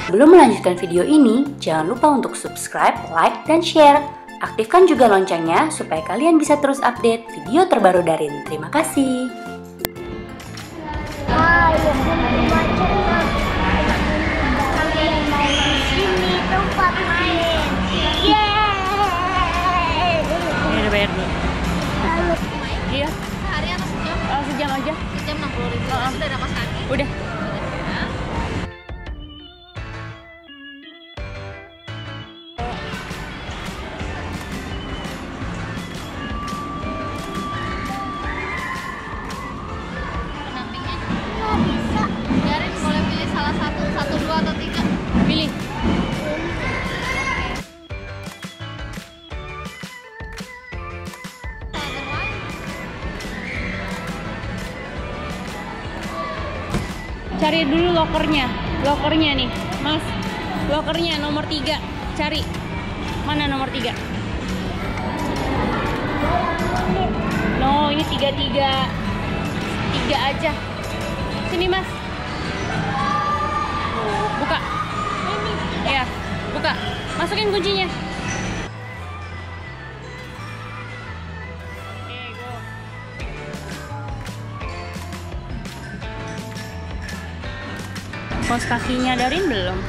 Sebelum melanjutkan video ini, jangan lupa untuk subscribe, like, dan share. Aktifkan juga loncengnya supaya kalian bisa terus update video terbaru Darin. Terima kasih. Tempat main. Ini udah bayar belum? Iya. Sehari atau sejam? Sejam aja. Sejam 60.000. Sudah ada kos kaki? Udah. Pendampingnya? Nggak bisa. Darin boleh pilih salah satu, dua, atau tiga. Pilih. Cari dulu lokernya nih, Mas. Lokernya nomor 3. Cari. Mana nomor 3? No, ini 33. 3 aja. Sini, Mas. Buka. Ya, buka. Masukin kuncinya. Oke, go. Kos kakinya Darin belum?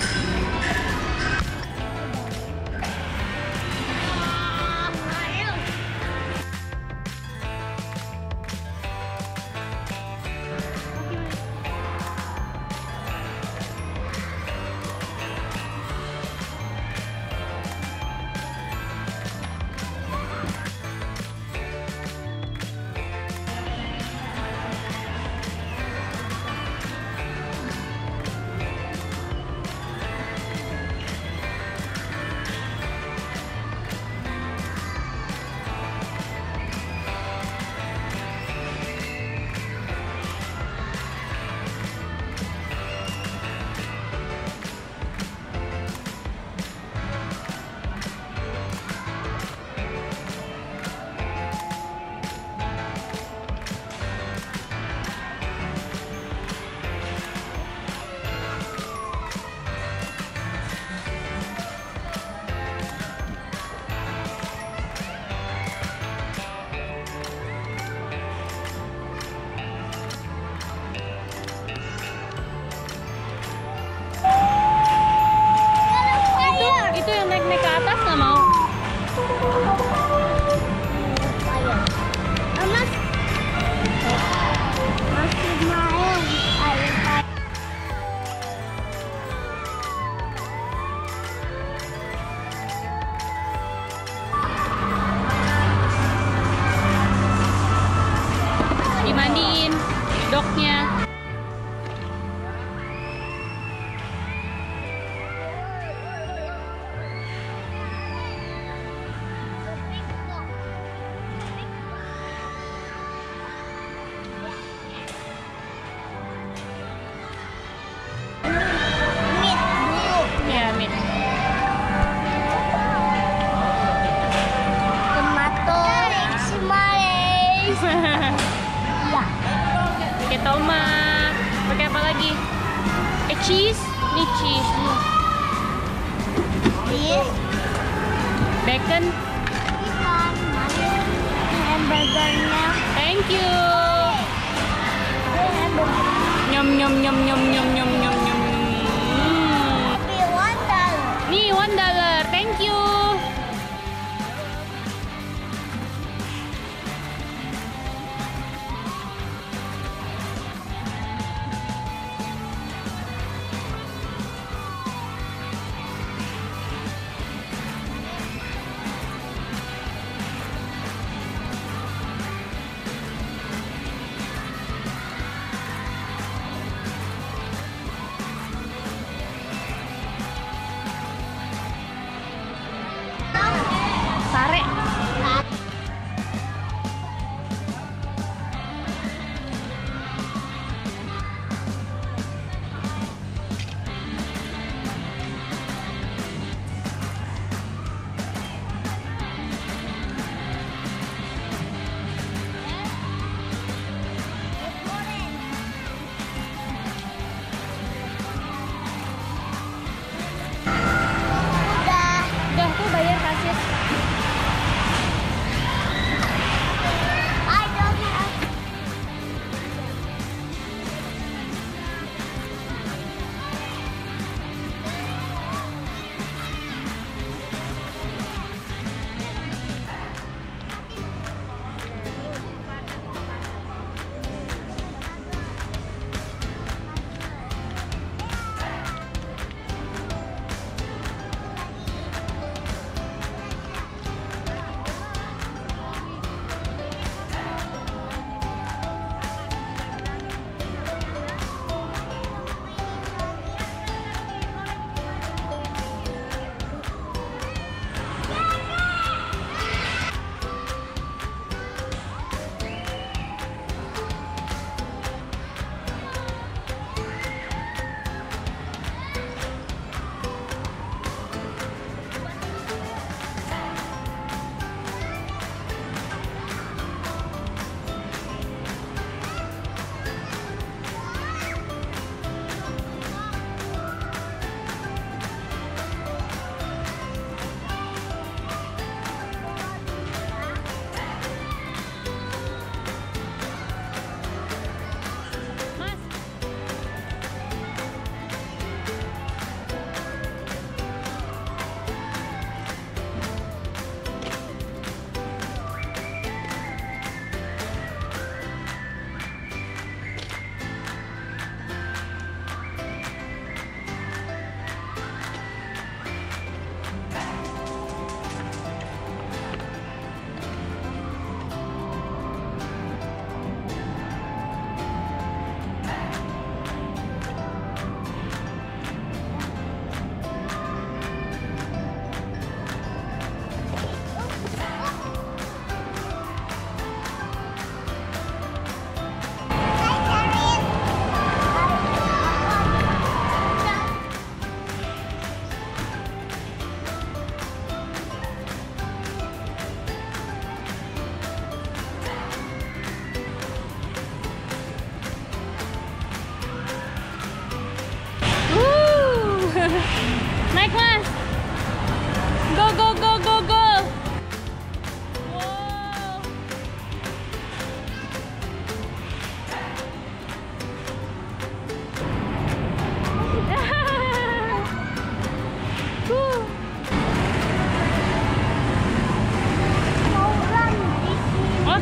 Itu yang naik-naik ke atas nggak mau. Masih main. Dimandiin doknya. Ya, Mit. Tomato. Smile. Iya. Pakai tomat. Pakai apa lagi? Cheese. Ini cheese. This. Bacon. Ikan. Hamburgernya. Thank you. Hamburger. Nyom nyom nyom nyom nyom nyom nyom nyom. $1. Nih $1. Thank you.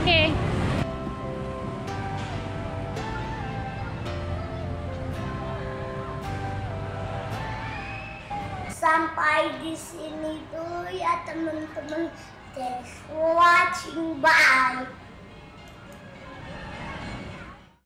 Oke. Sampai di sini dulu ya teman-teman. Thanks for watching. Bye.